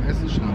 Essen schnell.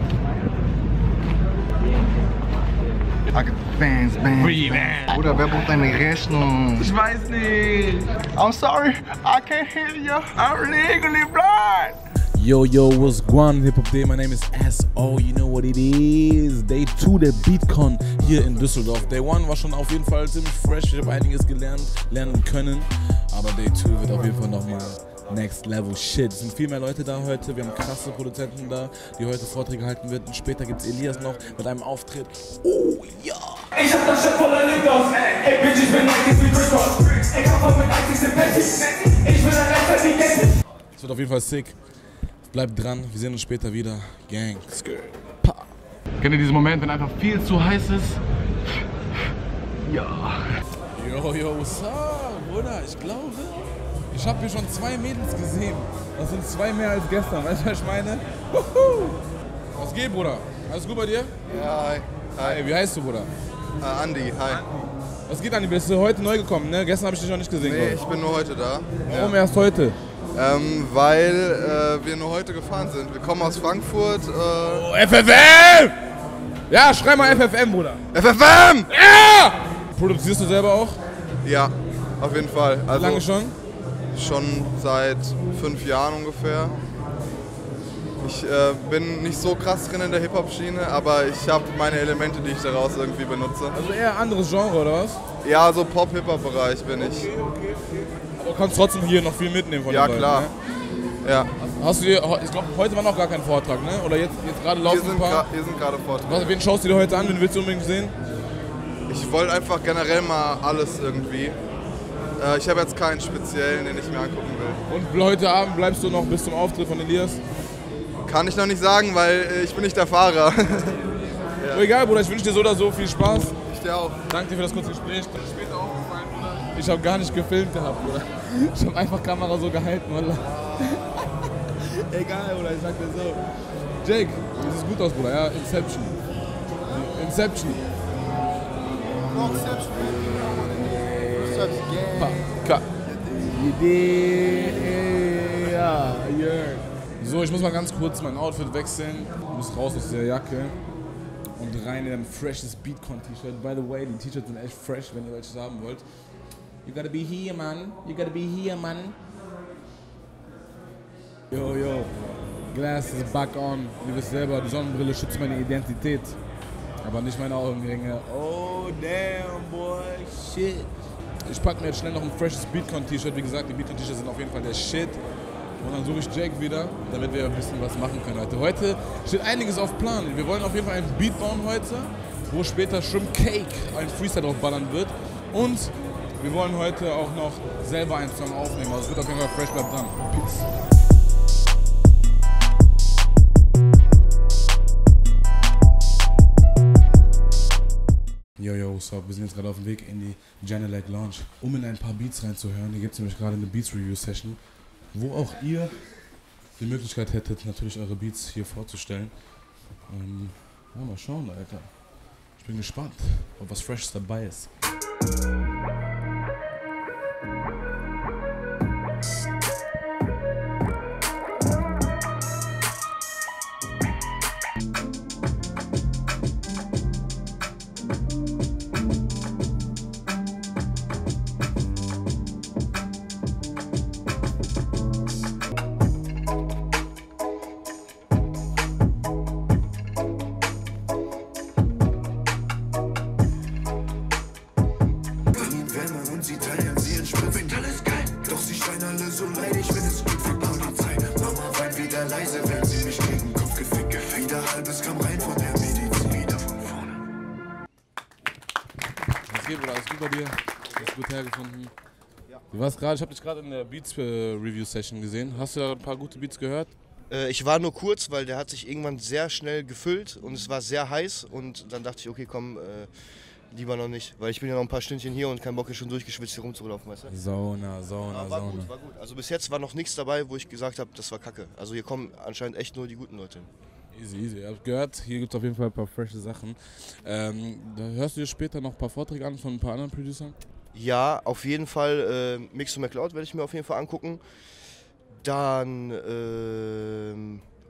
Fans, man. Bruder, wer bucht deine Rechnung? Ich weiß nicht. I'm sorry, I can't hear you. I'm legally blind. Yo, what's going on? Hip-Hop Day, my name is S.O. You know what it is. Day 2 der BeatCon hier in Düsseldorf. Day 1 war schon auf jeden Fall ziemlich fresh. Ich habe einiges lernen können. Aber Day 2 wird auf jeden Fall nochmal Next Level Shit. Es sind viel mehr Leute da heute. Wir haben krasse Produzenten da, die heute Vorträge halten werden. Und später gibt es Elias noch mit einem Auftritt. Oh ja! Ich hab das Shit voller Lindos. Ey, Bitch, ich bin 90s wie Chris Ross. Ich hab voll mit 90s im Petty. Ich bin ein Rechter wie Geld. Es wird auf jeden Fall sick. Bleibt dran, wir sehen uns später wieder. Gang, skirt, pa. Kennt ihr diesen Moment, wenn einfach viel zu heiß ist? Ja. Yo, what's up, Bruder? Ich glaube, ich habe hier schon 2 Mädels gesehen. Das sind 2 mehr als gestern, weißt du, was ich meine? Was geht, Bruder? Alles gut bei dir? Ja, hi. Hi, wie heißt du, Bruder? Andi, hi. Was geht, Andi? Bist du heute neu gekommen, ne? Gestern habe ich dich noch nicht gesehen. Nee, ich bin nur heute da. Warum erst heute? Weil wir nur heute gefahren sind. Wir kommen aus Frankfurt. Oh, FFM! Ja, schrei mal FFM, Bruder. FFM! Ja! Produzierst du selber auch? Ja, auf jeden Fall. Wie Also lange schon? Schon seit 5 Jahren ungefähr. Ich bin nicht so krass drin in der Hip-Hop-Schiene, aber ich habe meine Elemente, die ich daraus irgendwie benutze. Also eher anderes Genre, oder was? Ja, so Pop-Hip-Hop-Bereich bin ich. Aber du kannst trotzdem hier noch viel mitnehmen von Ja, den klar. Leuten, ne? Ja. Hast du dir, ich glaube, heute war noch gar kein Vortrag, ne? Oder jetzt gerade laufen ein paar? Hier sind gerade Vorträge. Wen schaust du dir heute an? Wen willst du unbedingt sehen? Ich wollte einfach generell mal alles irgendwie. Ich habe jetzt keinen speziellen, den ich mir angucken will. Und heute Abend bleibst du noch bis zum Auftritt von Elias? Kann ich noch nicht sagen, weil ich bin nicht der Fahrer. Ja. Egal, Bruder, ich wünsche dir so oder so viel Spaß. Ich dir auch. Danke dir für das kurze Gespräch. Später aufgefallen, Bruder. Ich habe gar nicht gefilmt gehabt, Bruder. Ich habe einfach Kamera so gehalten, Bruder. Egal, Bruder, ich sag dir so. Jake, du siehst gut aus, Bruder, ja? Inception. So, ich muss mal ganz kurz mein Outfit wechseln. Ich muss raus aus der Jacke und rein in ein freshes BeatCon-T-Shirt. By the way, die T-Shirts sind echt fresh, wenn ihr welches haben wollt. You gotta be here, man. You gotta be here, man. Yo. Glasses back on. Ihr wisst selber, die Sonnenbrille schützt meine Identität. Aber nicht meine Augenringe. Oh, damn, boy. Shit. Ich packe mir jetzt schnell noch ein freshes BeatCon-T-Shirt. Wie gesagt, die BeatCon-T-Shirts sind auf jeden Fall der Shit. Und dann suche ich Jake wieder, damit wir ein bisschen was machen können heute. Heute steht einiges auf Plan. Wir wollen auf jeden Fall einen Beat bauen heute, wo später Shrimp Cake ein Freestyle drauf ballern wird. Und wir wollen heute auch noch selber einen Song aufnehmen. Also es wird auf jeden Fall fresh, bleibt dran. Peace. Yo, what's up? Wir sind jetzt gerade auf dem Weg in die Genelec Lounge, um in ein paar Beats reinzuhören. Hier gibt es nämlich gerade eine Beats Review Session, wo auch ihr die Möglichkeit hättet, natürlich eure Beats hier vorzustellen. Ja, mal schauen, Alter. Ich bin gespannt, ob was Freshes dabei ist. Sie teilen, sie entspringt, find alles geil. Doch sie schreien alle so leid, ich bin es gut für Polizei. Mama weint wieder leise, wenn sie mich gegen den Kopf gefickt. Wieder halbes Gramm rein von der Medizin, wieder von vorne. Was geht, Bruder? Alles gut bei dir? Hast du gut hergefunden? Ja. Du warst gerade, ich habe dich gerade in der Beats Review Session gesehen. Hast du da ein paar gute Beats gehört? Ich war nur kurz, weil der hat sich irgendwann sehr schnell gefüllt und es war sehr heiß und dann dachte ich, okay, komm, lieber noch nicht, weil ich bin ja noch ein paar Stündchen hier und kein Bock, hier schon durchgeschwitzt hier rumzulaufen, weißt du? Sauna. War gut. Also bis jetzt war noch nichts dabei, wo ich gesagt habe, das war kacke. Also hier kommen anscheinend echt nur die guten Leute. Easy. Ihr habt gehört, hier gibt es auf jeden Fall ein paar frische Sachen. Da hörst du dir später noch ein paar Vorträge an von ein paar anderen Producern? Ja, auf jeden Fall. Mix to McCloud werde ich mir auf jeden Fall angucken. Dann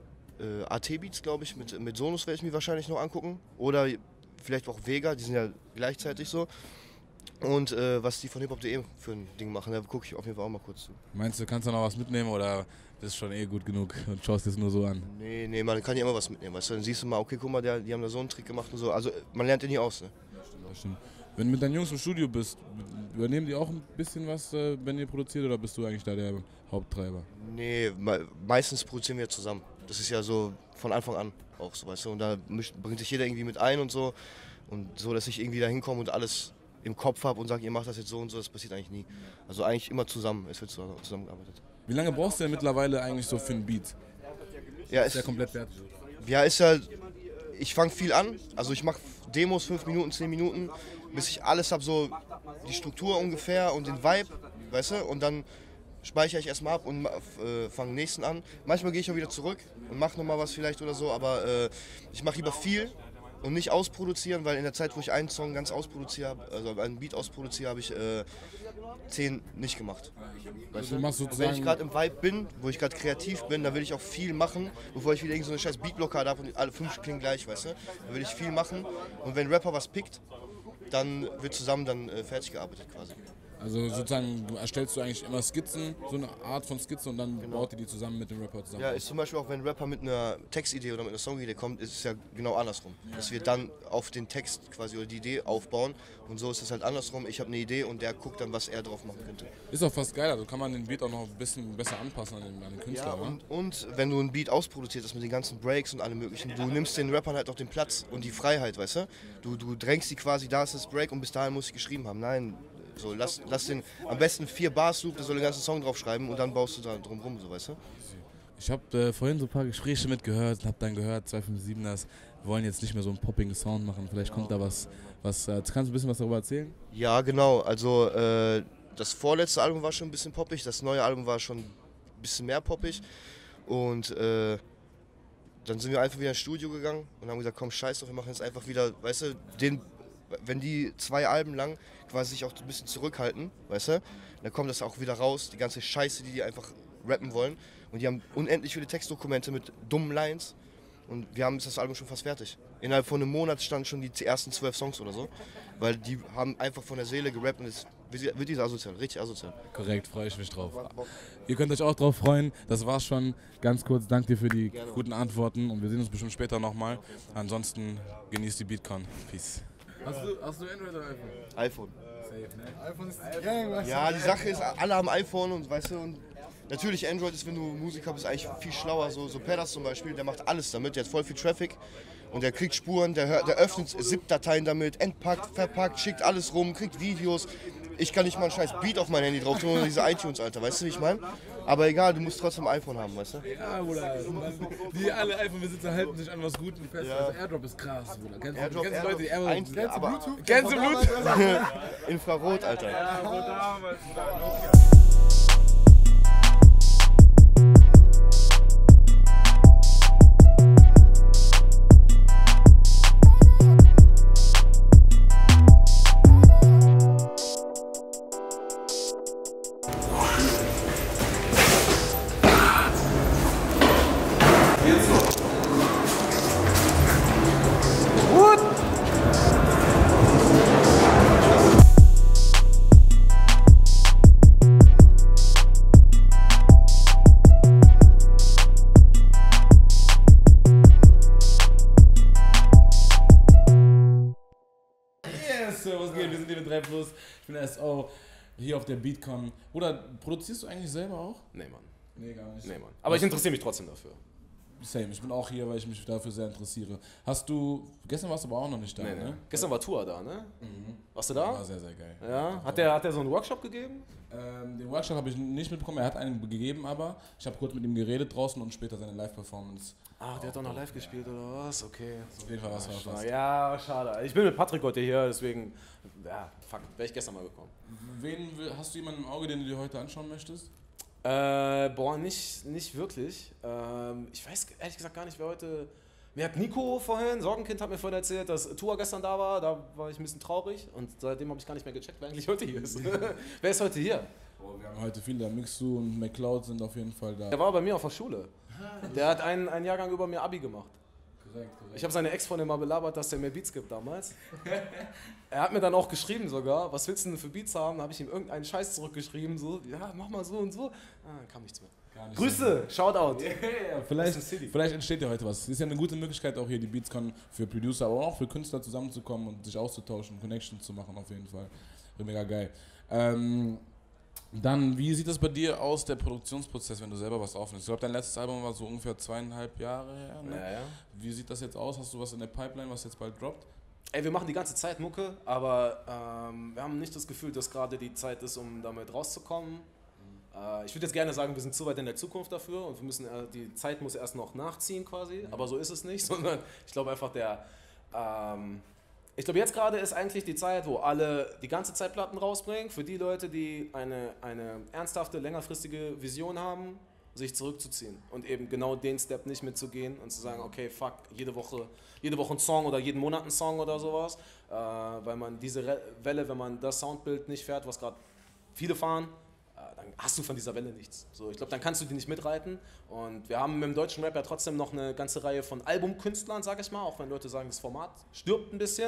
AT-Beats, glaube ich, mit Sonus werde ich mir wahrscheinlich noch angucken. Oder vielleicht auch Vega, die sind ja gleichzeitig so. Und was die von hiphop.de für ein Ding machen, da gucke ich auf jeden Fall auch mal kurz zu. Meinst du, kannst du noch was mitnehmen oder bist schon eh gut genug und schaust es nur so an? Nee, man kann ja immer was mitnehmen, weißt du, dann siehst du mal, okay, guck mal, die haben da so einen Trick gemacht und so, also man lernt ja nie aus, ne? Das stimmt. Wenn du mit deinen Jungs im Studio bist, übernehmen die auch ein bisschen was, wenn ihr produziert, oder bist du eigentlich da der Haupttreiber? Nee, meistens produzieren wir zusammen. Das ist ja so von Anfang an auch so, weißt du, und da bringt sich jeder irgendwie mit ein und so, dass ich irgendwie da hinkomme und alles im Kopf habe und sage, ihr macht das jetzt so und so, das passiert eigentlich nie. Also eigentlich immer zusammen, es wird zusammengearbeitet. Wie lange brauchst du denn mittlerweile eigentlich so für einen Beat? Ja, Ist der komplett fertig? Ja, ist ja, ich fange viel an, also ich mache Demos 5 Minuten, 10 Minuten, bis ich alles habe, so die Struktur ungefähr und den Vibe, weißt du, und dann speichere ich erstmal ab und fange den nächsten an. Manchmal gehe ich auch wieder zurück und mache nochmal was vielleicht oder so, aber ich mache lieber viel und nicht ausproduzieren, weil in der Zeit, wo ich einen Song ganz ausproduziere, also einen Beat ausproduziere, habe ich 10 nicht gemacht. Weißt du? Machst Und wenn ich gerade im Vibe bin, wo ich gerade kreativ bin, dann will ich auch viel machen, bevor ich wieder so eine scheiß Beatblockade habe und alle 5 klingen gleich, weißt du? Dann will ich viel machen und wenn ein Rapper was pickt, dann wird zusammen dann fertig gearbeitet quasi. Also sozusagen erstellst du eigentlich immer Skizzen, so eine Art von Skizze, und dann baut ihr die zusammen mit dem Rapper zusammen. Ja, ist zum Beispiel auch, wenn ein Rapper mit einer Textidee oder mit einer Songidee kommt, ist es ja genau andersrum. Dass wir dann auf den Text quasi oder die Idee aufbauen und so ist es halt andersrum. Ich habe eine Idee und der guckt dann, was er drauf machen könnte. Ist auch fast geil, also kann man den Beat auch noch ein bisschen besser anpassen an den Künstler, Ja, und wenn du einen Beat ausproduziert hast mit den ganzen Breaks und allem möglichen, du nimmst den Rappern halt auch den Platz und die Freiheit, weißt du? Du drängst die quasi, da ist das Break und bis dahin muss ich geschrieben haben. Nein, so, lass den am besten 4 Bars Loop, der soll den ganzen Song drauf schreiben und dann baust du da drum rum, so, weißt du? Ich habe vorhin so ein paar Gespräche mitgehört und habe dann gehört, 257ers wollen jetzt nicht mehr so einen poppigen Sound machen. Vielleicht kommt da was kannst du ein bisschen was darüber erzählen? Ja, genau. Also das vorletzte Album war schon ein bisschen poppig, das neue Album war schon ein bisschen mehr poppig. Und dann sind wir einfach wieder ins Studio gegangen und haben gesagt, komm, scheiß doch, wir machen jetzt einfach wieder, weißt du, wenn die 2 Alben lang quasi sich auch ein bisschen zurückhalten, weißt du, dann kommt das auch wieder raus, die ganze Scheiße, die einfach rappen wollen. Und die haben unendlich viele Textdokumente mit dummen Lines. Und wir haben das Album schon fast fertig. Innerhalb von einem Monat standen schon die ersten 12 Songs oder so. Weil die haben einfach von der Seele gerappt und es wird dieser asozial, richtig asozial. Korrekt, freue ich mich drauf. Ihr könnt euch auch drauf freuen. Das war's schon. Ganz kurz, danke dir für die guten Antworten und wir sehen uns bestimmt später nochmal. Ansonsten genießt die Beatcon. Peace. Hast du Android oder iPhone? iPhone. Safe, ne? iPhone ist Gang, Ja, die Sache ist, alle haben iPhone und weißt du, und natürlich Android ist, wenn du Musiker bist, eigentlich viel schlauer. So Pedas zum Beispiel, der macht alles damit, der hat voll viel Traffic und der kriegt Spuren, der öffnet ZIP-Dateien damit, entpackt, verpackt, schickt alles rum, kriegt Videos. Ich kann nicht mal einen scheiß Beat auf mein Handy drauf tun, nur diese iTunes, Alter, weißt du, wie ich meine? Aber egal, du musst trotzdem ein iPhone haben, weißt du? Ja, Bruder. Die alle iPhone-Besitzer halten sich an was Gutem fest. Ja. Also Airdrop ist krass, Bruder. Kennst Airdrop, du Leute, die Airdrop... aber Kennst du Blut? Infrarot, Alter. Ja, Bruder. Was geht? Wir sind hier mit 3 Plus. Ich bin der SO, hier auf der Beatcon. Oder produzierst du eigentlich selber auch? Nee, Mann. Nee, gar nicht. Nee, Mann. Aber ich interessiere mich trotzdem dafür. Same, ich bin auch hier, weil ich mich dafür sehr interessiere. Gestern warst du aber auch noch nicht da, Nee, ne? nee. Gestern war Tour da, ne? Warst du da? War sehr, sehr geil. Ja. Hat der so einen Workshop gegeben? Den Workshop habe ich nicht mitbekommen, er hat einen gegeben, aber ich habe kurz mit ihm geredet draußen und später seine Live-Performance. Ach, der hat doch noch live gespielt oder was? Okay. Auf jeden Fall was war das. Ja, schade. Ich bin mit Patrick heute hier, deswegen, ja, fuck, wäre ich gestern mal gekommen. Hast du jemanden im Auge, den du dir heute anschauen möchtest? Boah, nicht wirklich. Ich weiß ehrlich gesagt gar nicht, wer heute... Mir hat Nico vorhin, Sorgenkind hat mir vorhin erzählt, dass Tua gestern da war ich ein bisschen traurig und seitdem habe ich gar nicht mehr gecheckt, wer eigentlich heute hier ist. Wer ist heute hier? Boah, wir haben heute viele, der Mixu und McCloud sind auf jeden Fall da. Der war bei mir auf der Schule. Der hat einen Jahrgang über mir Abi gemacht. Korrekt. Ich habe seine Ex-Freundin mal belabert, dass der mir Beats gibt damals. Er hat mir dann auch geschrieben sogar, was willst du denn für Beats haben? Da habe ich ihm irgendeinen Scheiß zurückgeschrieben, so, ja, mach mal so und so. Dann kam nichts mehr. Grüße, Shoutout. Yeah, vielleicht entsteht ja heute was. Es ist ja eine gute Möglichkeit, auch hier die BeatsCon für Producer, aber auch für Künstler zusammenzukommen und sich auszutauschen, Connections zu machen auf jeden Fall. Mega geil. Dann, wie sieht das bei dir aus, der Produktionsprozess, wenn du selber was aufnimmst? Ich glaube, dein letztes Album war so ungefähr 2,5 Jahre her. Ne? Ja. Wie sieht das jetzt aus? Hast du was in der Pipeline, was jetzt bald droppt? Ey, wir machen die ganze Zeit Mucke, aber wir haben nicht das Gefühl, dass gerade die Zeit ist, um damit rauszukommen. Ich würde jetzt gerne sagen, wir sind zu weit in der Zukunft dafür und wir müssen, die Zeit muss erst noch nachziehen quasi, aber so ist es nicht, sondern ich glaube einfach ich glaube, jetzt gerade ist eigentlich die Zeit, wo alle die ganze Zeit Platten rausbringen, für die Leute, die eine ernsthafte, längerfristige Vision haben, sich zurückzuziehen und eben genau den Step nicht mitzugehen und zu sagen, okay, fuck, jede Woche ein Song oder jeden Monat ein Song oder sowas, weil man diese Welle, wenn man das Soundbild nicht fährt, was gerade viele fahren, dann hast du von dieser Welle nichts. So, ich glaube, dann kannst du die nicht mitreiten. Und wir haben mit dem deutschen Rap ja trotzdem noch eine ganze Reihe von Albumkünstlern, sag ich mal, auch wenn Leute sagen, das Format stirbt ein bisschen.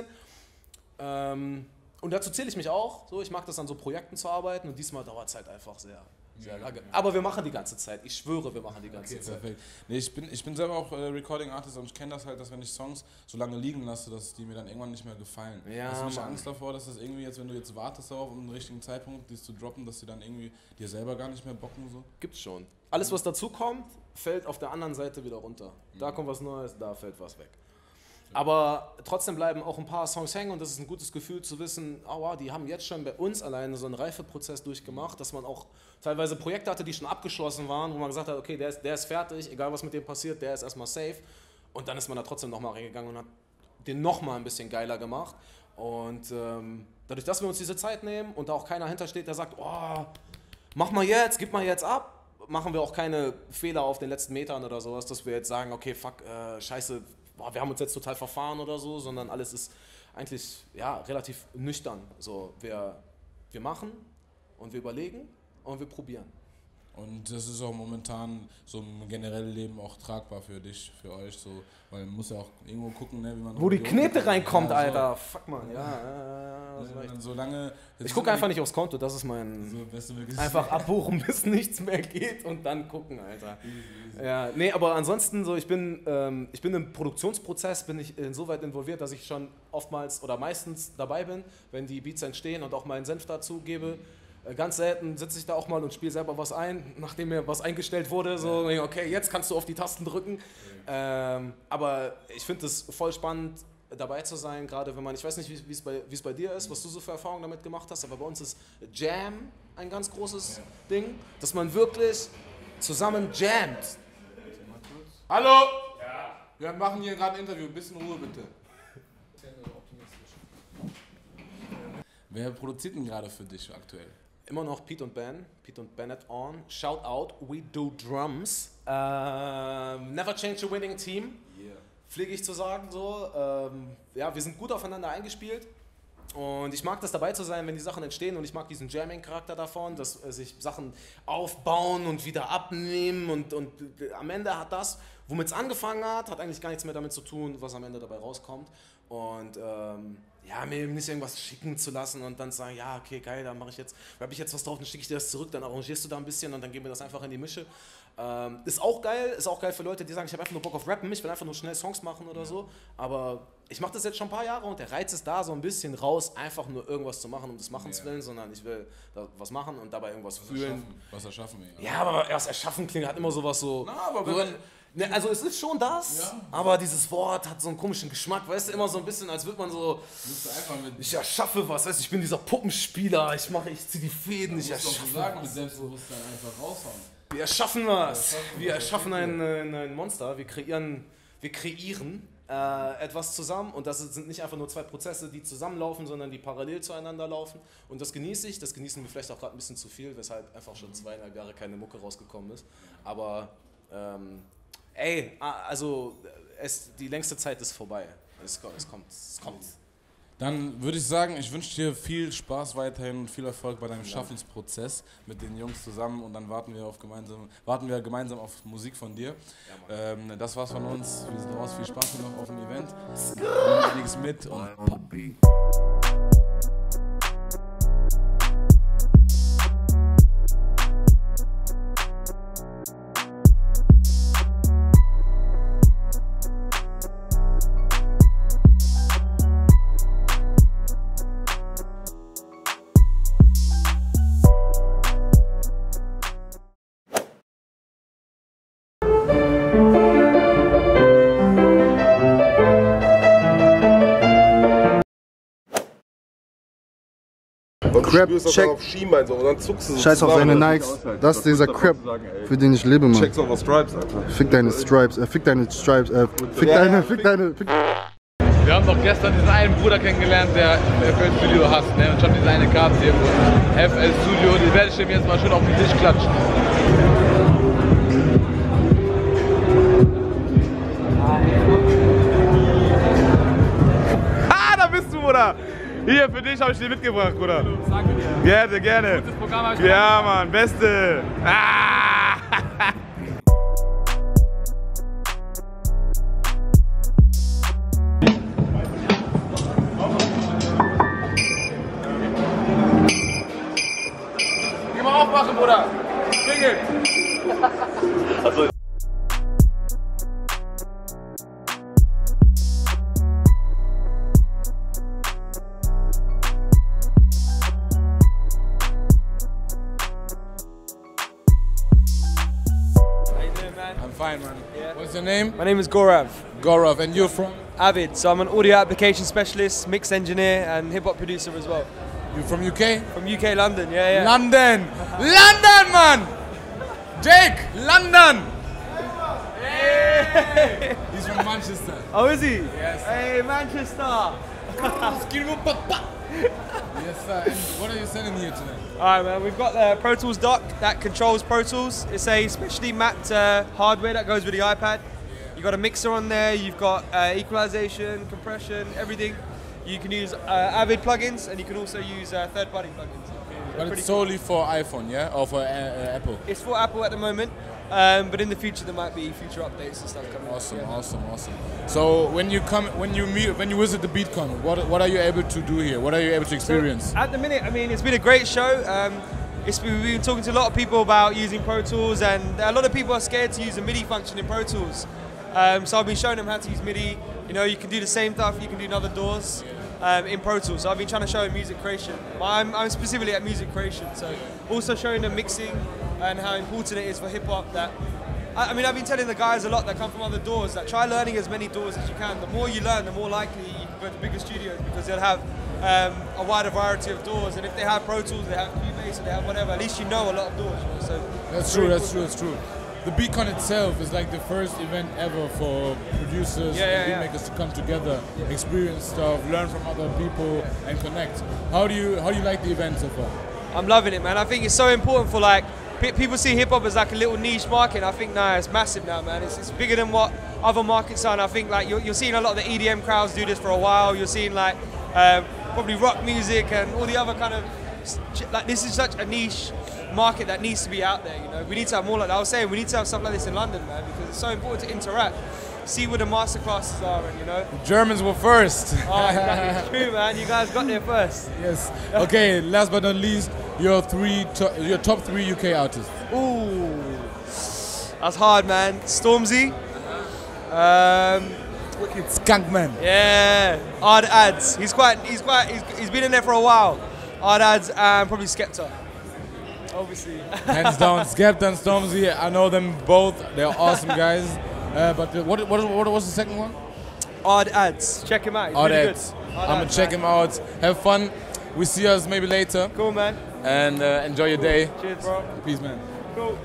Und dazu zähle ich mich auch. So, ich mag das, an so Projekten zu arbeiten und diesmal dauert es halt einfach sehr lange. Aber wir machen die ganze Zeit. Ich schwöre, wir machen die ganze Zeit. Perfekt. Nee, ich bin selber auch Recording Artist und ich kenne das halt, dass wenn ich Songs so lange liegen lasse, dass die mir dann irgendwann nicht mehr gefallen. Ja, hast du nicht Mann. Angst davor, dass das irgendwie jetzt, wenn du jetzt wartest darauf, um den richtigen Zeitpunkt, dies zu droppen, dass die dann irgendwie dir selber gar nicht mehr bocken so? Gibt's schon. Alles, was dazu kommt, fällt auf der anderen Seite wieder runter. Da kommt was Neues, da fällt was weg. Aber trotzdem bleiben auch ein paar Songs hängen und das ist ein gutes Gefühl zu wissen, oh wow, die haben jetzt schon bei uns alleine so einen Reifeprozess durchgemacht, dass man auch teilweise Projekte hatte, die schon abgeschlossen waren, wo man gesagt hat, okay, der ist fertig, egal was mit dem passiert, der ist erstmal safe. Und dann ist man da trotzdem nochmal reingegangen und hat den nochmal ein bisschen geiler gemacht. Und dadurch, dass wir uns diese Zeit nehmen und da auch keiner hintersteht, der sagt, oh, mach mal jetzt, gib mal jetzt ab, machen wir auch keine Fehler auf den letzten Metern oder sowas, dass wir jetzt sagen, okay, fuck, scheiße, boah, wir haben uns jetzt total verfahren oder so, sondern alles ist eigentlich ja, relativ nüchtern. So, wir machen und wir überlegen und wir probieren. Und das ist auch momentan so im generellen Leben auch tragbar für dich, für euch, so, weil man muss ja auch irgendwo gucken, ne, wie man... Wo die Knete reinkommt, ja, so. Alter, fuck man, ja. Solange... Ich gucke einfach nicht aufs Konto, das ist mein... So, einfach abbuchen, bis nichts mehr geht und dann gucken, Alter. Ja, nee, aber ansonsten so, ich bin im Produktionsprozess, bin ich insoweit involviert, dass ich schon oftmals oder meistens dabei bin, wenn die Beats entstehen und auch meinen Senf dazu gebe. Ganz selten sitze ich da auch mal und spiele selber was ein, nachdem mir was eingestellt wurde. So, okay, jetzt kannst du auf die Tasten drücken. Aber ich finde es voll spannend, dabei zu sein, gerade wenn man, ich weiß nicht, wie es bei dir ist, was du so für Erfahrungen damit gemacht hast, aber bei uns ist Jam ein ganz großes Ding, dass man wirklich zusammen jammt. Hallo! Ja. Wir machen hier gerade ein Interview, ein bisschen Ruhe bitte. Wer produziert denn gerade für dich aktuell? Immer noch Pete und Bennett on. Shout out, we do drums. Never change a winning team. Yeah. Pflege ich zu sagen so. Ja, wir sind gut aufeinander eingespielt. Und ich mag das dabei zu sein, wenn die Sachen entstehen und ich mag diesen Jamming-Charakter davon, dass sich Sachen aufbauen und wieder abnehmen und am Ende hat das, womit es angefangen hat eigentlich gar nichts mehr damit zu tun, was am Ende dabei rauskommt. Und ja, mir eben nicht irgendwas schicken zu lassen und dann sagen, ja, okay, geil, dann mache ich jetzt, habe ich jetzt was drauf, dann schicke ich dir das zurück, dann arrangierst du da ein bisschen und dann geben wir das einfach in die Mische. Ist auch geil für Leute, die sagen, ich habe einfach nur Bock auf Rappen, ich will einfach nur schnell Songs machen oder so, aber ich mache das jetzt schon ein paar Jahre und der Reiz ist da so ein bisschen raus, einfach nur irgendwas zu machen, um des Machens willen, sondern ich will da was machen und dabei irgendwas fühlen. Was erschaffen wir. Ja, aber erst erschaffen klingt, hat immer sowas so... Na, aber wenn Ne, also es ist schon das, aber dieses Wort hat so einen komischen Geschmack, weißt du, immer so ein bisschen, als würde man so, ich erschaffe was, weißt du, ich bin dieser Puppenspieler, ich ziehe die Fäden, ich erschaffe sagen, mit Selbstbewusstsein einfach raushauen. Wir erschaffen was, wir erschaffen ein Monster, wir kreieren etwas zusammen und das sind nicht einfach nur zwei Prozesse, die zusammenlaufen, sondern die parallel zueinander laufen und das genieße ich, das genießen wir vielleicht auch gerade ein bisschen zu viel, weshalb einfach schon 2,5 Jahre keine Mucke rausgekommen ist, aber also die längste Zeit ist vorbei. Es kommt. Dann würde ich sagen, ich wünsche dir viel Spaß weiterhin und viel Erfolg bei deinem Schaffensprozess mit den Jungs zusammen und dann warten wir gemeinsam auf Musik von dir. Das war's von uns. Wir sind raus. Viel Spaß noch auf dem Event. Nimm einiges mit und Crap, check. Auf Schienbein so, und dann zuckst du so Scheiß auf seine Nikes. Das ist dieser Crap, für den ich lebe, Mann. Check's auf was Stripes, Alter. Fick deine Stripes, fick deine Stripes, fick deine. Wir haben doch gestern diesen einen Bruder kennengelernt, der FL Studio hasst, ne? Und schon diese eine Karte hier. FL Studio, die werde ich ihm jetzt mal schön auf den Tisch klatschen. Ah, da bist du, Bruder! Hier, für dich habe ich dir mitgebracht, Bruder. Danke dir. Gerne, gerne. Gutes Programm habe ich ja, Mann, beste. Ah! Geh mal aufmachen, Bruder. Klingel. Also. I'm fine, man. Yeah. What's your name? My name is Gaurav. Gaurav, and you're from? Avid. So I'm an audio application specialist, mix engineer, and hip hop producer as well. You from UK? From UK, London. Yeah, yeah. London, London, man. Jake, London. Hey. He's from Manchester. Oh, is he? Yes. Hey, Manchester. Yes, sir. And what are you selling here today? Alright, man, we've got the Pro Tools dock that controls Pro Tools. It's a specially mapped hardware that goes with the iPad. You've got a mixer on there, you've got equalization, compression, everything. You can use Avid plugins and you can also use third-party plugins. But it's solely for iPhone, yeah? Or for Apple? It's for Apple at the moment, but in the future there might be future updates and stuff coming. Awesome, awesome. So when you visit the BeatCon, what are you able to do here? What are you able to experience? So at the minute, I mean, it's been a great show. We've been talking to a lot of people about using Pro Tools, and a lot of people are scared to use a MIDI function in Pro Tools. So I've been showing them how to use MIDI. You know, you can do the same stuff, you can do in other DAWs in Pro Tools. So I've been trying to show them music creation. I'm specifically at music creation, so also showing them mixing and how important it is for hip hop. That I mean, I've been telling the guys a lot that come from other DAWs that try learning as many DAWs as you can. The more you learn, the more likely you can go to bigger studios because they'll have a wider variety of DAWs. And if they have Pro Tools, they have Cubase, or they have whatever, at least you know a lot of DAWs. You know? So that's true. The BeatCon itself is like the first event ever for producers and beatmakers to come together, experience stuff, learn from other people, and connect. How do you like the event so far? I'm loving it, man. I think it's so important for like people see hip hop as like a little niche market. I think now it's massive now, man. It's bigger than what other markets are. And I think like you're seeing a lot of the EDM crowds do this for a while. You're seeing like probably rock music and all the other kind of like this is such a niche market that needs to be out there. You know, we need to have more like that. I was saying we need to have stuff like this in London, man, because it's so important to interact, see where the masterclasses are, and you know. The Germans were first. Oh, that's true, man. You guys got there first. Yes. Okay. Last but not least, your top three UK artists. Ooh, that's hard, man. Stormzy. Wicked Skunkman. Yeah. Ard Ads. He's been in there for a while. Ard Ads and probably Skepta. Obviously. Hands down, Skepta and Stormzy. I know them both. They're awesome guys. But what was the second one? Ard Ads. Check him out. He's Ard really Ads. good. I'm gonna check him out. Have fun. We see us maybe later. Cool, man. And enjoy your day. Cheers, bro. Peace, man. Cool.